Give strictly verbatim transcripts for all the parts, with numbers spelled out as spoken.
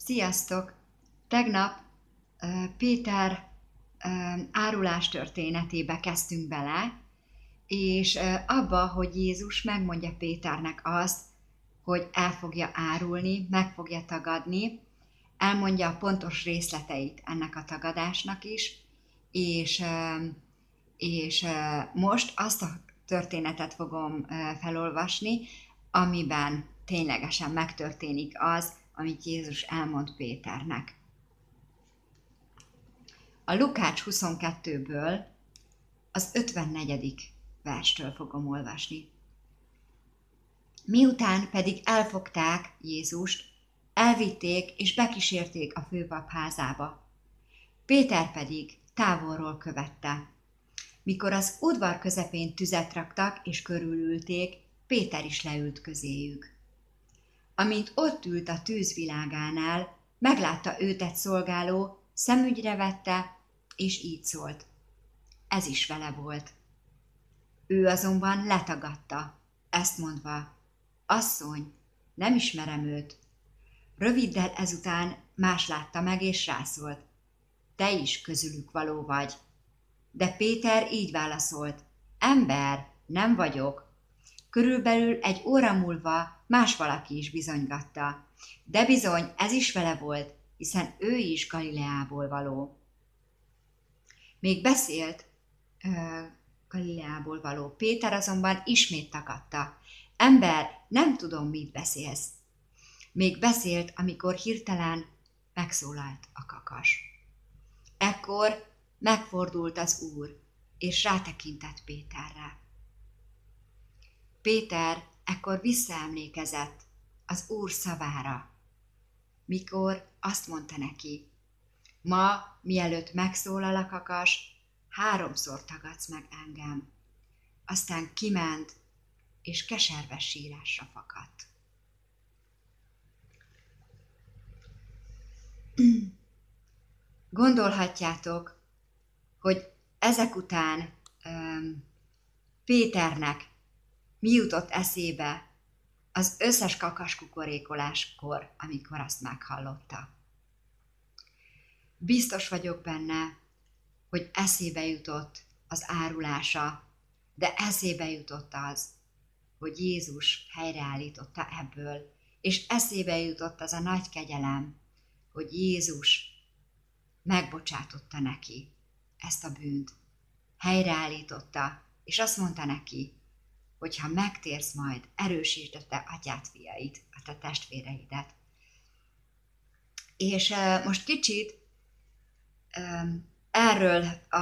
Sziasztok! Tegnap uh, Péter uh, árulás történetébe kezdtünk bele, és uh, abba, hogy Jézus megmondja Péternek azt, hogy el fogja árulni, meg fogja tagadni, elmondja a pontos részleteit ennek a tagadásnak is, és, uh, és uh, most azt a történetet fogom uh, felolvasni, amiben ténylegesen megtörténik az, amit Jézus elmond Péternek. A Lukács huszonkettőből az ötvennegyedik verstől fogom olvasni. Miután pedig elfogták Jézust, elvitték és bekísérték a főpap házába. Péter pedig távolról követte. Mikor az udvar közepén tüzet raktak és körülülték, Péter is leült közéjük. Amint ott ült a tűzvilágánál, meglátta őt egy szolgáló, szemügyre vette, és így szólt. Ez is vele volt. Ő azonban letagadta, ezt mondva, asszony, nem ismerem őt. Röviddel ezután más látta meg, és rászólt. Te is közülük való vagy. De Péter így válaszolt. Ember, nem vagyok. Körülbelül egy óra múlva más valaki is bizonygatta. De bizony, ez is vele volt, hiszen ő is Galileából való. Még beszélt uh, Galileából való. Péter azonban ismét tagadta. Ember, nem tudom, mit beszélsz. Még beszélt, amikor hirtelen megszólalt a kakas. Ekkor megfordult az Úr, és rátekintett Péterre. Péter ekkor visszaemlékezett az Úr szavára, mikor azt mondta neki, ma, mielőtt megszólal a kakas, háromszor tagadsz meg engem. Aztán kiment, és keserves sírásra fakadt. Gondolhatjátok, hogy ezek után um, Péternek mi jutott eszébe az összes kakaskukorékoláskor, amikor azt meghallotta. Biztos vagyok benne, hogy eszébe jutott az árulása, de eszébe jutott az, hogy Jézus helyreállította ebből, és eszébe jutott az a nagy kegyelem, hogy Jézus megbocsátotta neki ezt a bűnt, helyreállította, és azt mondta neki, hogy ha megtérsz majd, erősítsd a te atyát, fiait, a te testvéreidet. És uh, most kicsit um, erről a,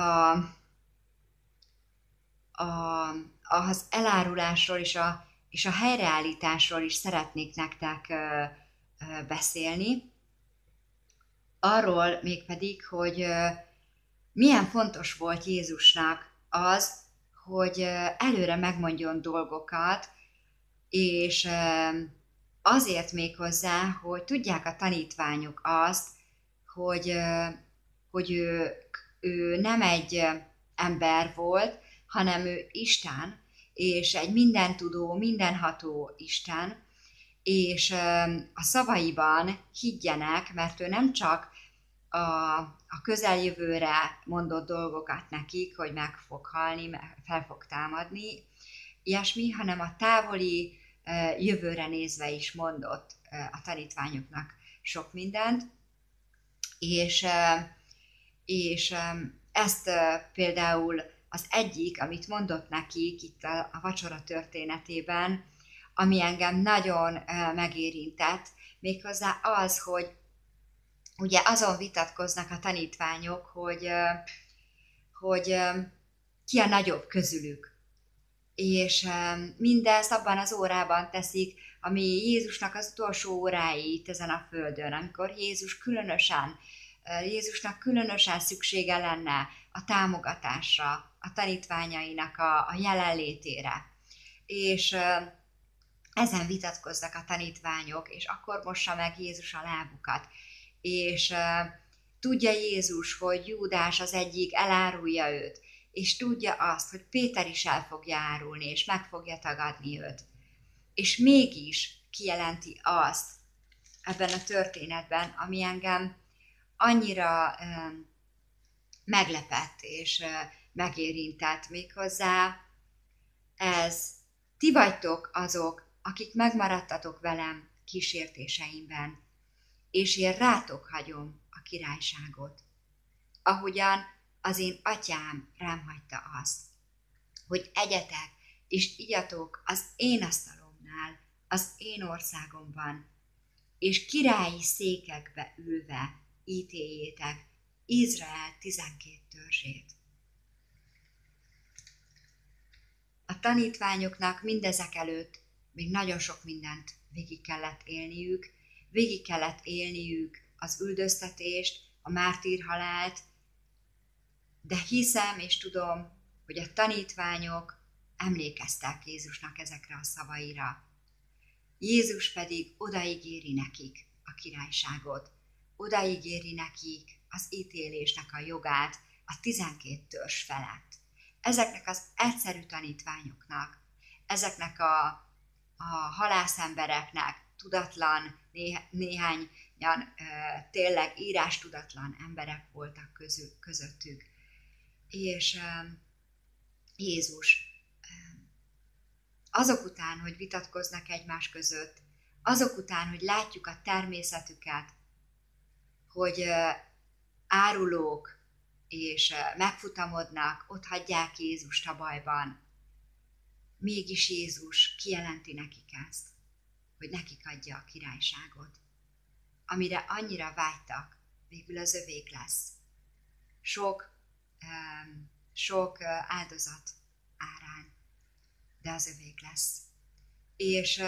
a, az elárulásról és a, és a helyreállításról is szeretnék nektek uh, uh, beszélni. Arról mégpedig, hogy uh, milyen fontos volt Jézusnak az, hogy előre megmondjon dolgokat, és azért még hozzá, hogy tudják a tanítványok azt, hogy, hogy ő, ő nem egy ember volt, hanem ő Isten, és egy mindentudó, mindenható Isten, és a szavaiban higgyenek, mert ő nem csak a, a közeljövőre mondott dolgokat nekik, hogy meg fog halni, fel fog támadni, ilyesmi, hanem a távoli jövőre nézve is mondott a tanítványoknak sok mindent, és, és ezt például az egyik, amit mondott nekik itt a, a vacsora történetében, ami engem nagyon megérintett, méghozzá az, hogy ugye azon vitatkoznak a tanítványok, hogy, hogy ki a nagyobb közülük. És mindezt abban az órában teszik, ami Jézusnak az utolsó órái itt ezen a földön, amikor Jézus különösen, Jézusnak különösen szüksége lenne a támogatásra, a tanítványainak a, a jelenlétére. És ezen vitatkoznak a tanítványok, és akkor mossa meg Jézus a lábukat. És uh, tudja Jézus, hogy Júdás az egyik elárulja őt, és tudja azt, hogy Péter is el fogja árulni, és meg fogja tagadni őt. És mégis kijelenti azt ebben a történetben, ami engem annyira meglepett és megérintett méghozzá. Ez, ti vagytok azok, akik megmaradtatok velem kísértéseimben, és én rátok hagyom a királyságot. Ahogyan az én atyám rám hagyta azt, hogy egyetek és igyatok az én asztalomnál, az én országomban, és királyi székekbe ülve ítéljétek Izrael tizenkét törzsét. A tanítványoknak mindezek előtt még nagyon sok mindent végig kellett élniük, végig kellett élniük az üldöztetést, a mártírhalált, de hiszem és tudom, hogy a tanítványok emlékeztek Jézusnak ezekre a szavaira. Jézus pedig odaígéri nekik a királyságot, odaígéri nekik az ítélésnek a jogát a tizenkét törzs felett. Ezeknek az egyszerű tanítványoknak, ezeknek a, a halászembereknek, tudatlan, né, néhányan ö, tényleg írástudatlan emberek voltak közül, közöttük. És ö, Jézus ö, azok után, hogy vitatkoznak egymás között, azok után, hogy látjuk a természetüket, hogy ö, árulók, és megfutamodnak, ott hagyják Jézust a bajban. Mégis Jézus kijelenti nekik ezt, hogy nekik adja a királyságot. Amire annyira vágytak, végül az övék lesz. Sok, sok áldozat árán, de az övék lesz. És,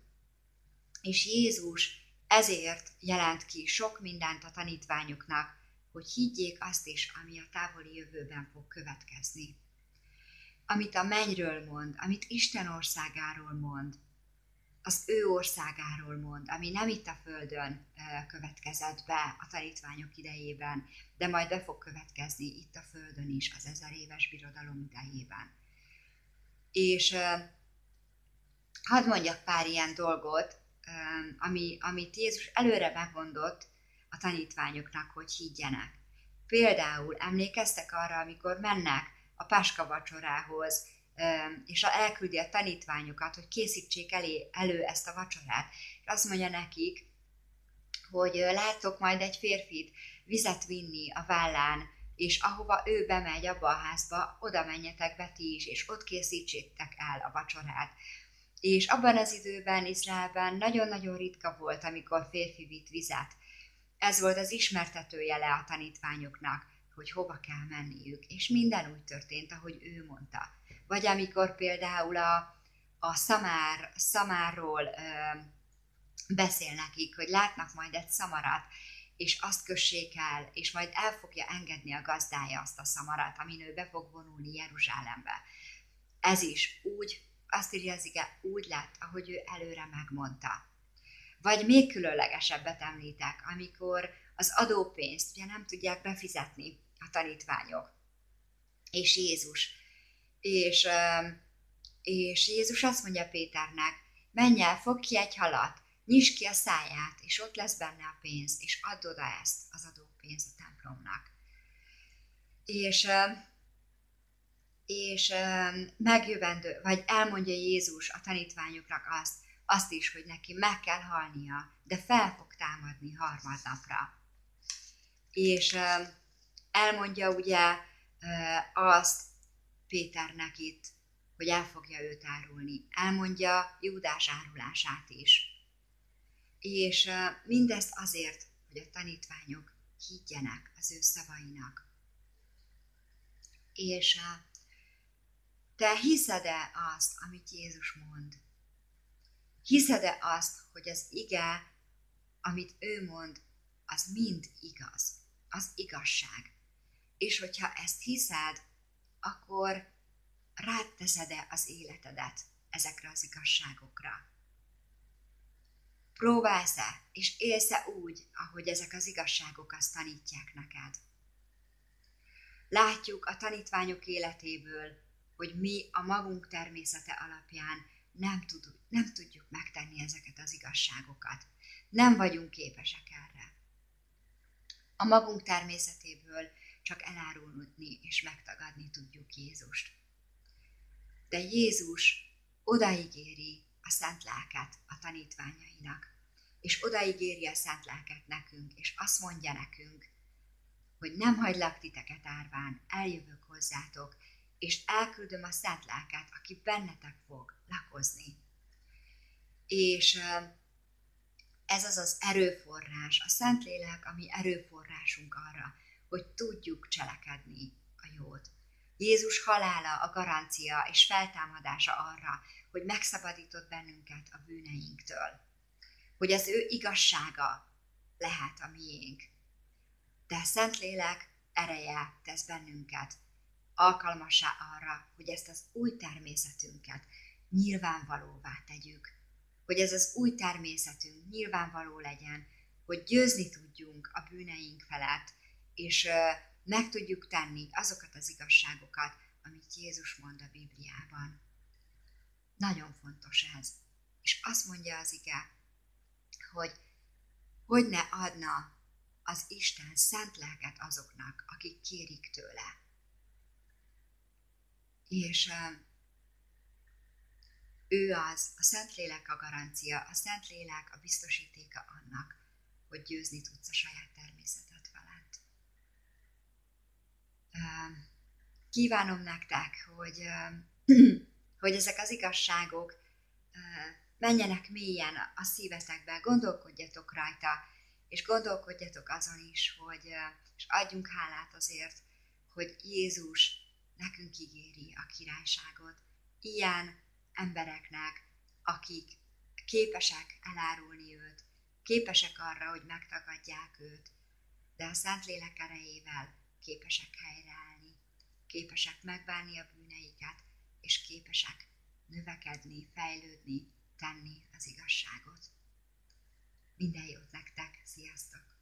és Jézus ezért jelent ki sok mindent a tanítványoknak, hogy higgyék azt is, ami a távoli jövőben fog következni. Amit a mennyről mond, amit Isten országáról mond, az ő országáról mond, ami nem itt a földön következett be a tanítványok idejében, de majd be fog következni itt a földön is, az ezer éves birodalom idejében. És hadd mondjak pár ilyen dolgot, ami, amit Jézus előre megmondott a tanítványoknak, hogy higgyenek. Például emlékeztek arra, amikor mennek a Páska vacsorához, és elküldi a tanítványokat, hogy készítsék elé, elő ezt a vacsorát. És azt mondja nekik, hogy láttok majd egy férfit vizet vinni a vállán, és ahova ő bemegy abba a házba, oda menjetek be ti is, és ott készítsétek el a vacsorát. És abban az időben Izraelben nagyon-nagyon ritka volt, amikor férfi vitt vizet. Ez volt az ismertető jele a tanítványoknak, hogy hova kell menniük, és minden úgy történt, ahogy ő mondta. Vagy amikor például a, a szamár, szamárról ö, beszél nekik, hogy látnak majd egy szamarat, és azt kössék el, és majd el fogja engedni a gazdája azt a szamarat, amin ő be fog vonulni Jeruzsálembe. Ez is úgy, azt írja az ige, úgy lett, ahogy ő előre megmondta. Vagy még különlegesebbet említek, amikor az adópénzt ugye nem tudják befizetni a tanítványok, és Jézus. És, és Jézus azt mondja Péternek, menj el, fogj ki egy halat, nyisd ki a száját, és ott lesz benne a pénz, és add oda ezt az adópénzt a templomnak. És, és megjövendő, vagy elmondja Jézus a tanítványoknak azt, azt is, hogy neki meg kell halnia, de fel fog támadni harmadnapra. És elmondja ugye azt Péternek itt, hogy el fogja őt árulni. Elmondja Júdás árulását is. És mindezt azért, hogy a tanítványok higgyenek az ő szavainak. És te hiszed-e azt, amit Jézus mond? Hiszed-e azt, hogy az ige, amit ő mond, az mind igaz, az igazság? És hogyha ezt hiszed, akkor rád teszed-e az életedet ezekre az igazságokra? Próbálsz-e, és élsz-e úgy, ahogy ezek az igazságok azt tanítják neked? Látjuk a tanítványok életéből, hogy mi a magunk természete alapján nem, tud, nem tudjuk megtenni ezeket az igazságokat. Nem vagyunk képesek erre. A magunk természetéből csak elárulni és megtagadni tudjuk Jézust. De Jézus odaígéri a szent lelket a tanítványainak, és odaígéri a szent lelket nekünk, és azt mondja nekünk, hogy nem hagylak titeket árván, eljövök hozzátok, és elküldöm a szent lelket, aki bennetek fog lakozni. És ez az az erőforrás, a Szentlélek, ami erőforrásunk arra, hogy tudjuk cselekedni a jót. Jézus halála a garancia és feltámadása arra, hogy megszabadított bennünket a bűneinktől. Hogy az ő igazsága lehet a miénk. De a Szentlélek ereje tesz bennünket alkalmassá arra, hogy ezt az új természetünket nyilvánvalóvá tegyük. Hogy ez az új természetünk nyilvánvaló legyen, hogy győzni tudjunk a bűneink felett, és meg tudjuk tenni azokat az igazságokat, amit Jézus mond a Bibliában. Nagyon fontos ez. És azt mondja az ige, hogy hogy ne adna az Isten szent lelket azoknak, akik kérik tőle. És ő az, a Szentlélek a garancia, a Szentlélek a biztosítéka annak, hogy győzni tudsz a saját természeted felett. Kívánom nektek, hogy, hogy ezek az igazságok menjenek mélyen a szívetekbe, gondolkodjatok rajta, és gondolkodjatok azon is, hogy, és adjunk hálát azért, hogy Jézus nekünk ígéri a királyságot. Ilyen embereknek, akik képesek elárulni őt, képesek arra, hogy megtagadják őt, de a Szentlélek erejével képesek helyreállni, képesek megbánni a bűneiket, és képesek növekedni, fejlődni, tenni az igazságot. Minden jót nektek, sziasztok!